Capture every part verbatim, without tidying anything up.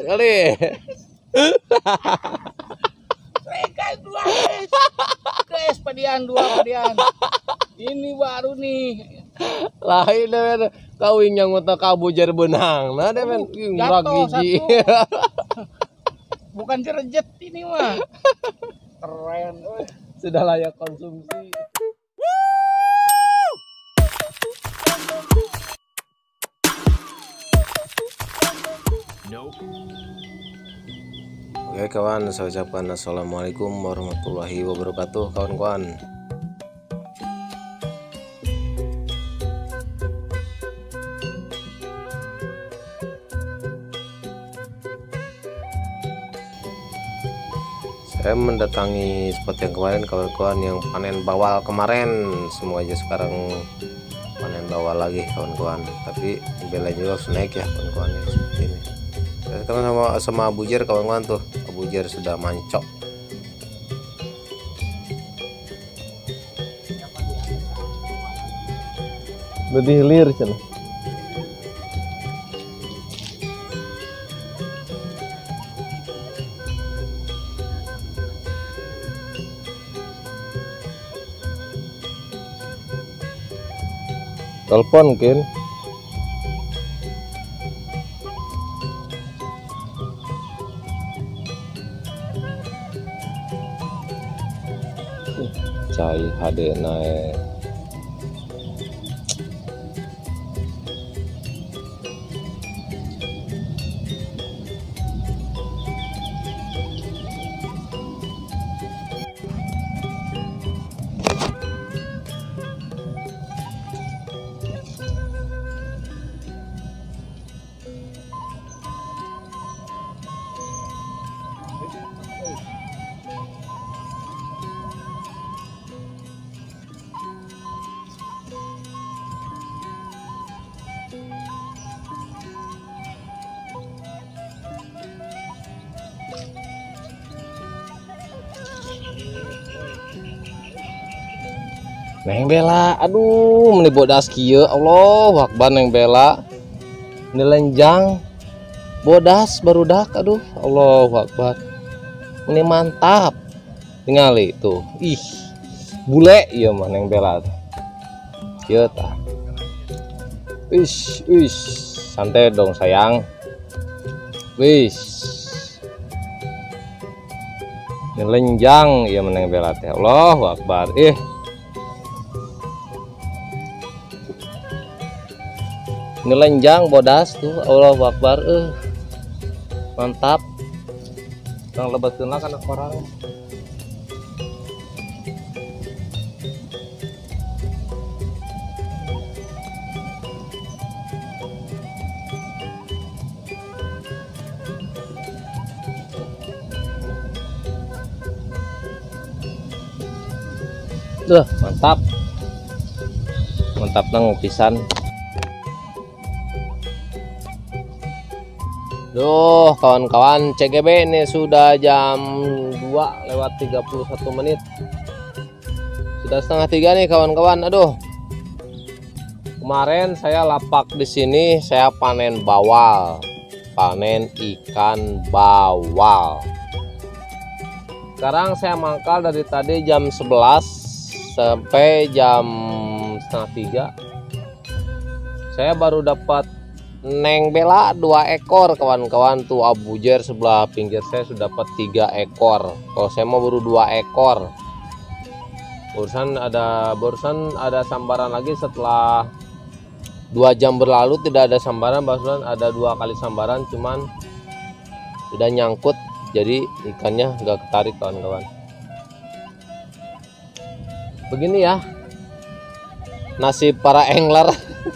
kali. Mereka dua guys. Guys, padian dua padian. Ini baru nih. Lain men kawin yang ngutak kabujar benang. Nah deh men murah gigi. Bukan jerejet ini mah. Keren. Sudah layak konsumsi. Oke kawan, saya ucapkan assalamualaikum warahmatullahi wabarakatuh kawan-kawan. Saya mendatangi spot yang kemarin kawan-kawan, yang panen bawal kemarin. Semuanya sekarang panen bawal lagi kawan-kawan, tapi bela juga harus naik ya kawan-kawan ya, seperti ini. Saya sekarang sama sama Abujer kawan-kawan, tuh Abujer sudah mancok. Lebih hilir cina. Telepon mungkin. Cai H D naik. Neng Bela, aduh, meni bodas kieu, Allah Akbar Neng Bela. Ini lenjang, bodas barudak, aduh, Allah Akbar. Ini mantap, tingali tuh, ih, bule, iya mah Neng Bela. Kieu tah, wish, wish, santai dong sayang, wish. Ini lenjang, iya Neng Bela teh, Allah Akbar, ih. Ini lenjang bodas tuh, Allahu Akbar, eh mantap. Yang lebetin lah kan orang. Duh, mantap. Mantap nang pisan. Duh kawan-kawan, C G B ini sudah jam dua lewat tiga puluh satu menit. Sudah setengah tiga nih kawan-kawan. Aduh. Kemarin saya lapak di sini, saya panen bawal. Panen ikan bawal. Sekarang saya mangkal dari tadi jam sebelas sampai jam setengah tiga. Saya baru dapat Neng Bela dua ekor kawan-kawan, tuh Abujer sebelah pinggir saya sudah dapat tiga ekor. Kalau saya mau baru dua ekor. Barusan ada barusan ada sambaran lagi setelah dua jam berlalu, tidak ada sambaran. Barusan ada dua kali sambaran, cuman tidak nyangkut, jadi ikannya nggak ketarik kawan-kawan. Begini ya nasib para angler.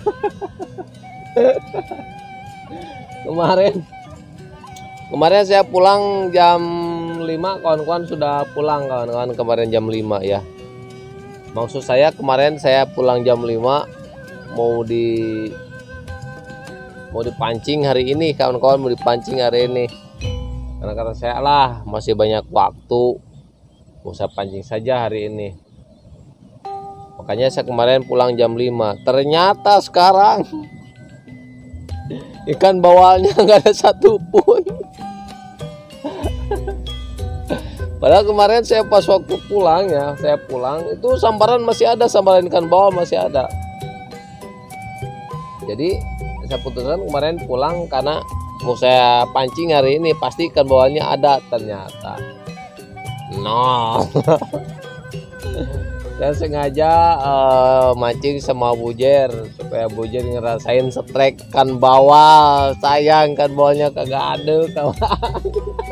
kemarin kemarin saya pulang jam lima, kawan-kawan sudah pulang kawan-kawan kemarin jam lima ya. Maksud saya kemarin saya pulang jam lima, mau di mau dipancing hari ini kawan-kawan, mau dipancing hari ini. Karena kata saya lah masih banyak waktu, mau saya pancing saja hari ini. Makanya saya kemarin pulang jam lima. Ternyata sekarang ikan bawalnya nggak ada satupun. Padahal kemarin saya pas waktu pulang ya, saya pulang itu sambaran masih ada, sambaran ikan bawal masih ada. Jadi saya putuskan kemarin pulang karena mau saya pancing hari ini pasti ikan bawalnya ada, ternyata no. Saya sengaja uh, mancing sama Bujer supaya Bujer ngerasain setrek ikan bawal. Sayang kan bawalnya kagak ada kawan.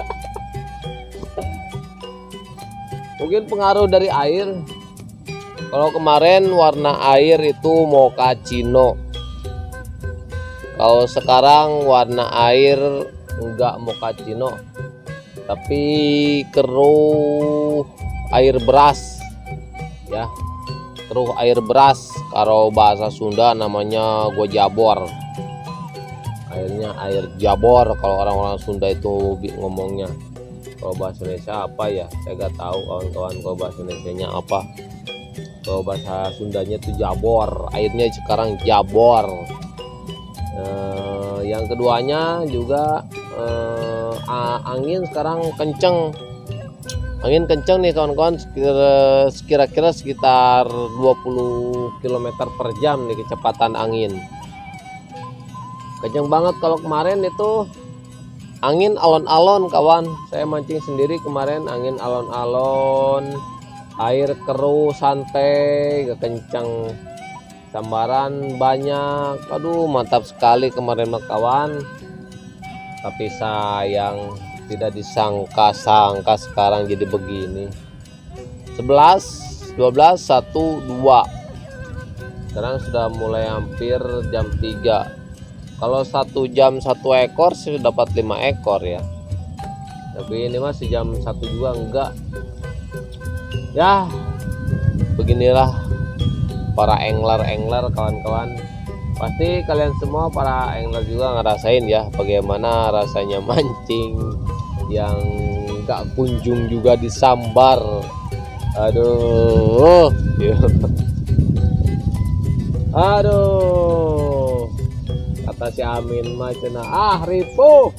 Mungkin pengaruh dari air. Kalau kemarin warna air itu mochaccino. Kalau sekarang warna air enggak mochaccino, tapi keruh air beras. Ya, keruh air beras. Kalau bahasa Sunda namanya gojabor. Airnya air jabor kalau orang-orang Sunda itu ngomongnya. Kalau bahasa Indonesia apa ya, saya nggak tahu kawan-kawan. Kalau bahasa Indonesianya apa, kalau bahasa Sundanya itu jabor, airnya sekarang jabor. Eh, yang keduanya juga eh, angin sekarang kenceng, angin kenceng nih kawan-kawan, kira-kira sekitar dua puluh kilometer per jam nih kecepatan angin, kenceng banget. Kalau kemarin itu angin alon-alon kawan, saya mancing sendiri kemarin, angin alon-alon, air keruh santai, gak kenceng, sambaran banyak. Aduh mantap sekali kemarin mah kawan. Tapi sayang tidak disangka-sangka sekarang jadi begini. Sebelas, dua belas, satu, dua. Sekarang sudah mulai hampir jam tiga. Kalau satu jam satu ekor sih dapat lima ekor ya. Tapi ini masih jam satu juga enggak. Ya, beginilah para angler-angler kawan-kawan. Pasti kalian semua para angler juga ngerasain ya bagaimana rasanya mancing yang enggak kunjung juga disambar. Aduh. Aduh. Kata si Amin mah cenah, ah ripuh.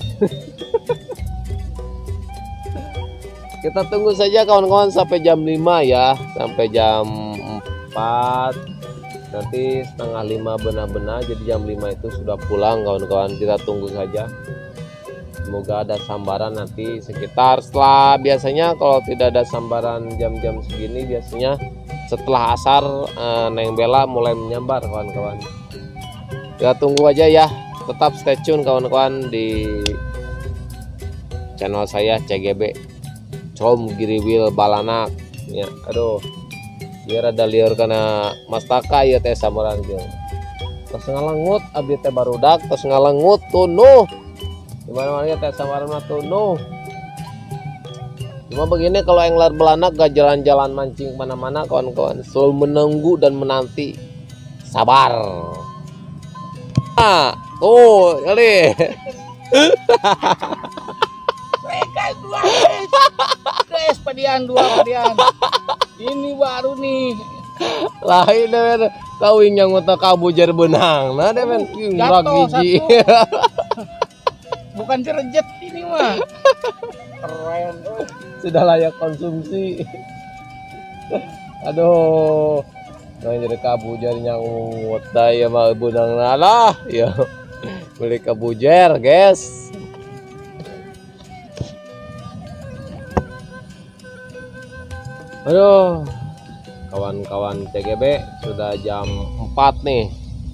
Kita tunggu saja kawan-kawan sampai jam lima ya, sampai jam empat, nanti setengah lima benar-benar, jadi jam lima itu sudah pulang kawan-kawan. Kita tunggu saja, semoga ada sambaran nanti sekitar setelah, biasanya kalau tidak ada sambaran jam-jam segini biasanya setelah asar eh, Neng Bella mulai menyambar kawan-kawan. Kita tunggu aja ya, tetap stay tune kawan-kawan di channel saya C G B Com Giriwil Balanak ya. Aduh, biar ada liur karena mastaka ya teh sambaran jeung. Tos ngalengut abdi teh barudak, tos ngalengut tunuh. Gimana ya teh sambaran mah tunuh. Cuma begini kalau angler belanak gak jalan-jalan mancing mana-mana kawan-kawan, selalu menunggu dan menanti. Sabar. Ah, tuh, kali. Rekan dua guys, guys padian dua padian. Ini baru nih. Lain deh, kau yang ngutak kabujar benang. Nah, deh men, ngrak gigi. Bukan jerejet ini mah. Keren. Sudah layak konsumsi. Aduh. Nah, jadi kabujar yang ngutai ya mah benang lah. Ya. Beli kabujar, guys. Aduh, kawan-kawan C G B sudah jam empat nih.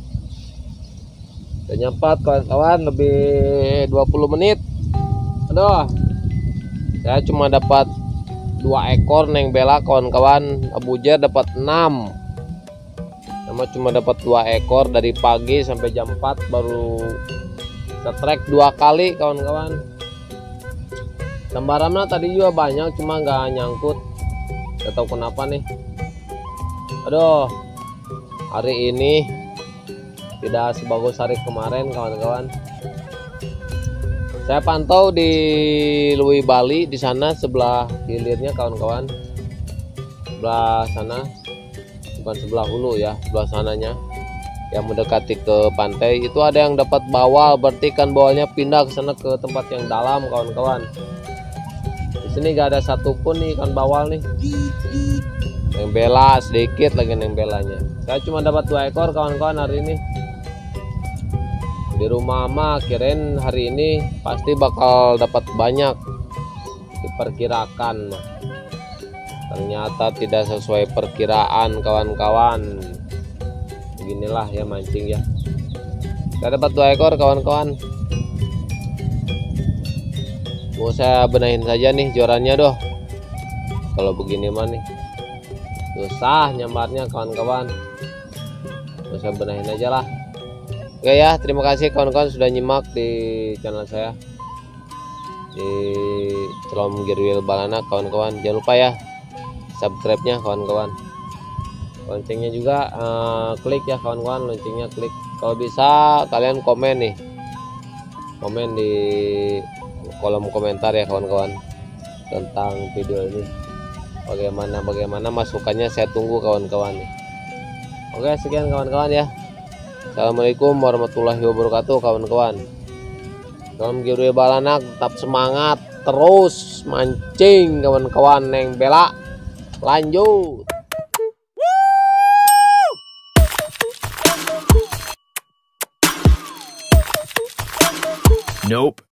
Jam empat kawan-kawan, lebih dua puluh menit. Aduh, saya cuma dapat dua ekor Neng Bella kawan-kawan. Abujer dapat enam. Sama cuma dapat dua ekor dari pagi sampai jam empat baru setrek dua kali kawan-kawan. Sambarannya tadi juga banyak cuma nggak nyangkut. Gak tahu kenapa nih. Aduh, hari ini tidak sebagus hari kemarin kawan-kawan. Saya pantau di Lui Bali, di sana sebelah hilirnya kawan-kawan, sebelah sana, bukan sebelah hulu ya, sebelah sananya. yang mendekati ke pantai itu ada yang dapat bawal, berarti ikan bawalnya pindah ke sana ke tempat yang dalam kawan-kawan. Di sini gak ada satupun nih ikan bawal nih. Neng bela sedikit lagi neng belanya. Saya cuma dapat dua ekor kawan-kawan hari ini. Di rumah mah kirain hari ini pasti bakal dapat banyak, diperkirakan. Ternyata tidak sesuai perkiraan kawan-kawan. Beginilah ya mancing ya. Saya dapat dua ekor kawan-kawan. Mau saya benahin saja nih jorannya doh. Kalau begini mah nih susah nyambarnya kawan-kawan. Mau saya benahin aja lah. Oke ya, terima kasih kawan-kawan sudah nyimak di channel saya di Celom Gearwheel Balana kawan-kawan. Jangan lupa ya subscribe-nya kawan-kawan. Loncengnya juga uh, klik ya kawan-kawan, loncengnya klik. Kalau bisa kalian komen nih, komen di kolom komentar ya kawan-kawan tentang video ini. Bagaimana bagaimana masukannya, saya tunggu kawan-kawan nih. Oke, sekian kawan-kawan ya. Assalamualaikum warahmatullahi wabarakatuh kawan-kawan. Dalam Gearwheel Balana tetap semangat terus mancing kawan-kawan. Neng bela lanjut. Nope.